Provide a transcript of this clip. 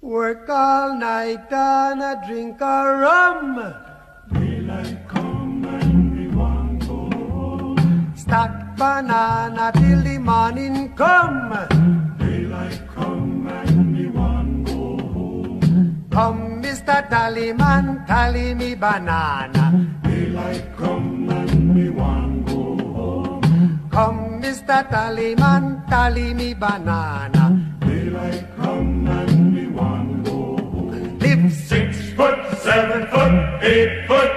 Work all night and a drink a rum. Daylight come and we want go home. Stack banana till the morning come. Daylight come and we want go home. Come, Mr. Tallyman, tally me banana. Daylight come and we want go home. Come, Mr. Tallyman, tally me banana. Daylight come and we want go home. Live 6 foot, 7 foot, 8 foot.